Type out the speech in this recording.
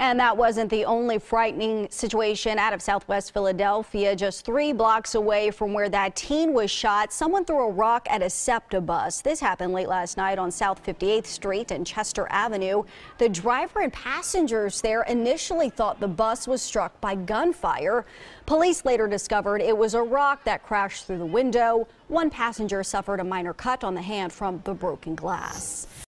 And that wasn't the only frightening situation out of Southwest Philadelphia. Just 3 blocks away from where that teen was shot, someone threw a rock at a SEPTA bus. This happened late last night on South 58th Street and Chester Avenue. The driver and passengers there initially thought the bus was struck by gunfire. Police later discovered it was a rock that crashed through the window. One passenger suffered a minor cut on the hand from the broken glass.